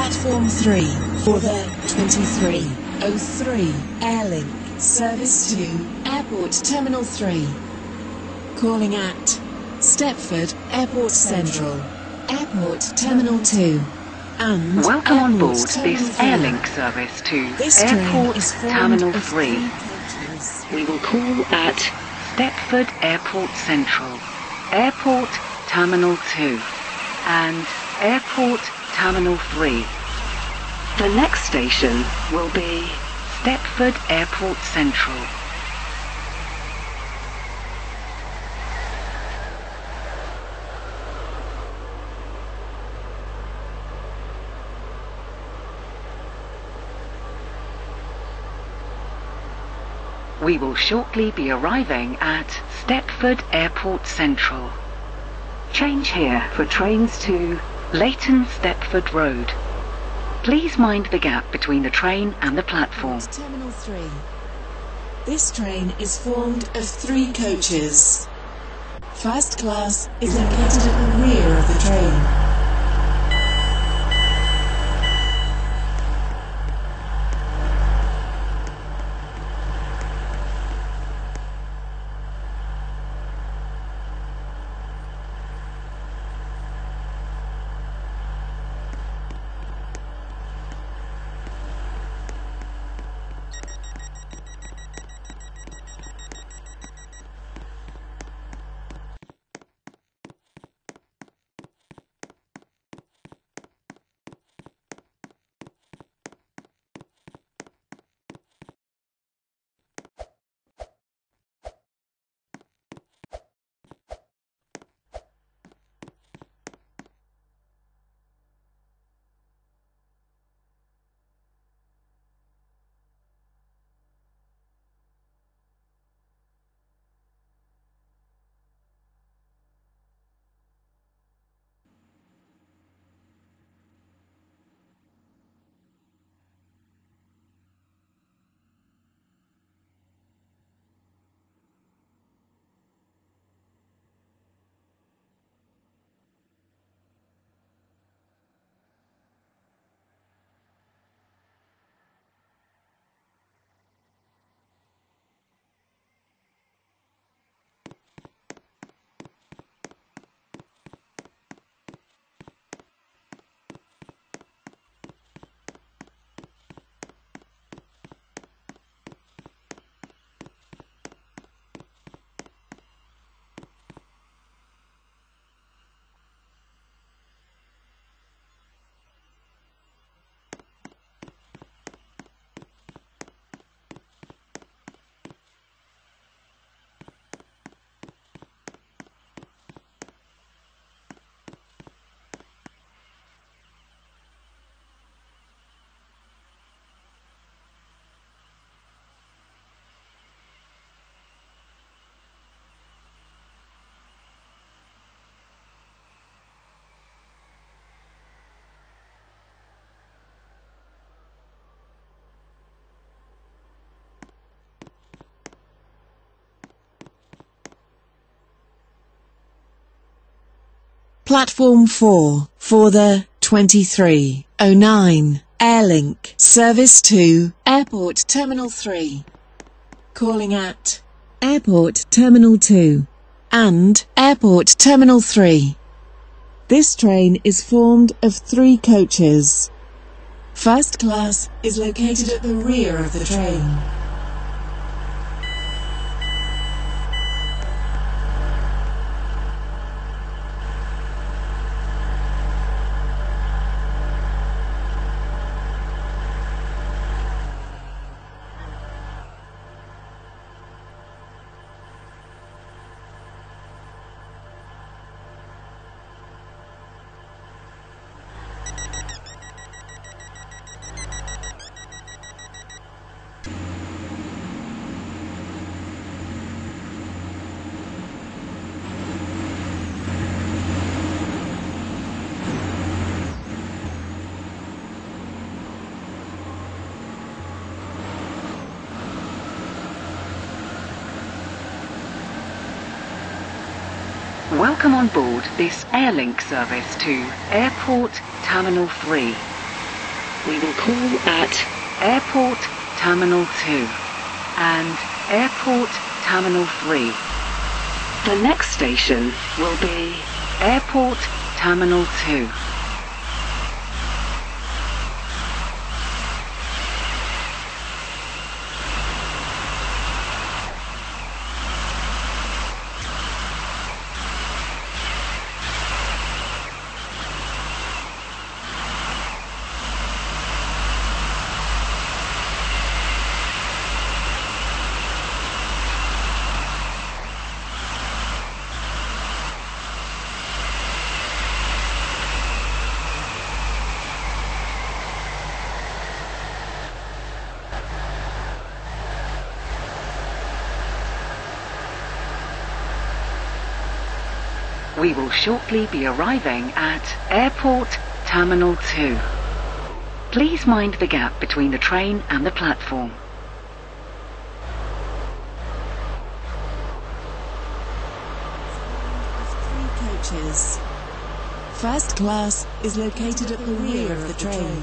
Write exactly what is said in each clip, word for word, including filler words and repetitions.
Platform three for the twenty-three oh three Airlink service to Airport Terminal three. Calling at Stepford Airport Central, Airport Terminal two, and Welcome on board Airport this Terminal Airlink service to This train Airport is formed Terminal of three. three coaches. We will call at Stepford Airport Central, Airport Terminal two, and Airport Terminal three. The next station will be Stepford Airport Central. We will shortly be arriving at Stepford Airport Central. Change here for trains to Leighton Stepford Road. Please mind the gap between the train and the platform. Terminal three. This train is formed of three coaches. First class is located at the rear of the train. Platform four for the twenty-three oh nine Airlink service to Airport Terminal three. Calling at Airport Terminal two and Airport Terminal three. This train is formed of three coaches. First class is located at the rear of the train. Welcome on board this Airlink service to Airport Terminal three. we will call at Airport Terminal two and Airport Terminal three. The next station will be Airport Terminal two. We will shortly be arriving at Airport Terminal two. Please mind the gap between the train and the platform. Three coaches. First class is located at the rear of the train.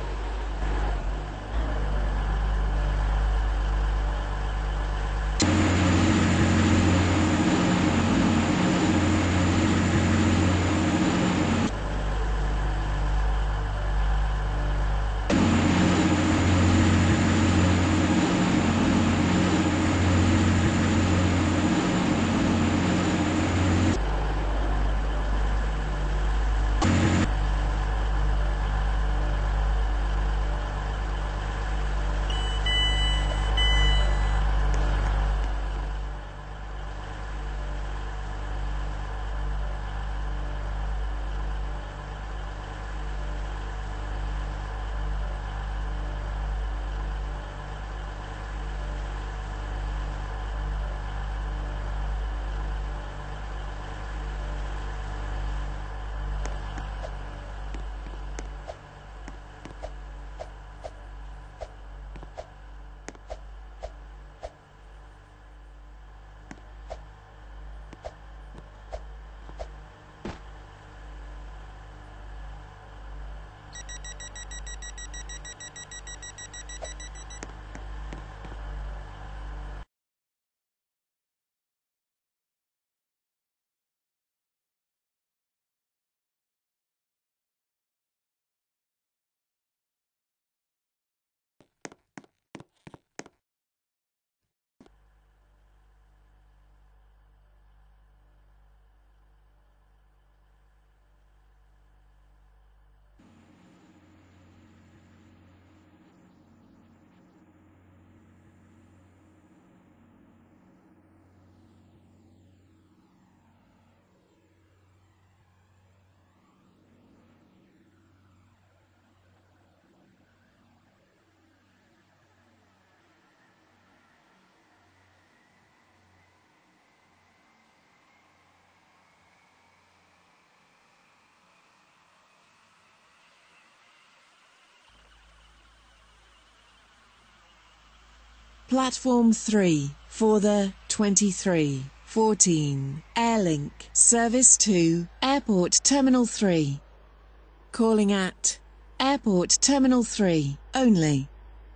Platform three for the twenty-three fourteen Airlink Service to Airport Terminal three. Calling at Airport Terminal three only.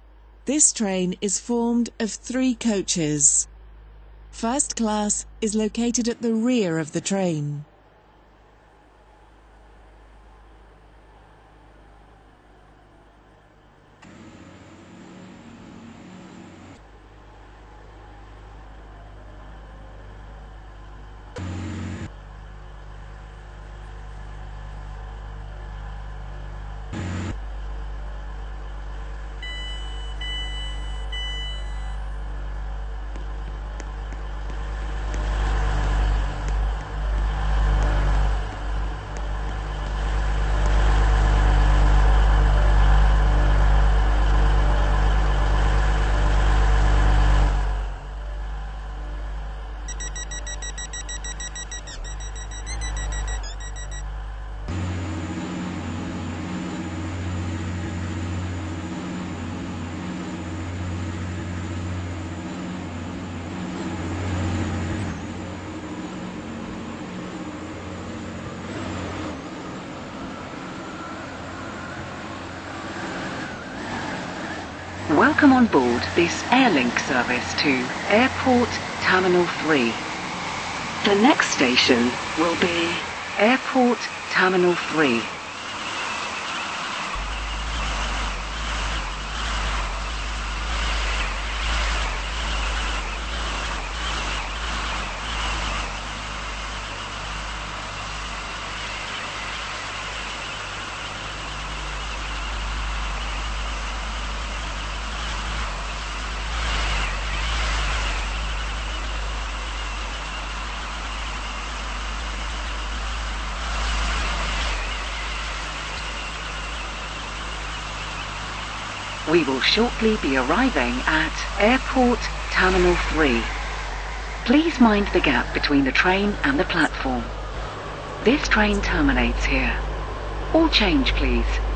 This train is formed of three coaches. First class is located at the rear of the train. Welcome on board this Airlink service to Airport Terminal three. The next station will be Airport Terminal three. We will shortly be arriving at Airport Terminal three. Please mind the gap between the train and the platform. This train terminates here. All change, please.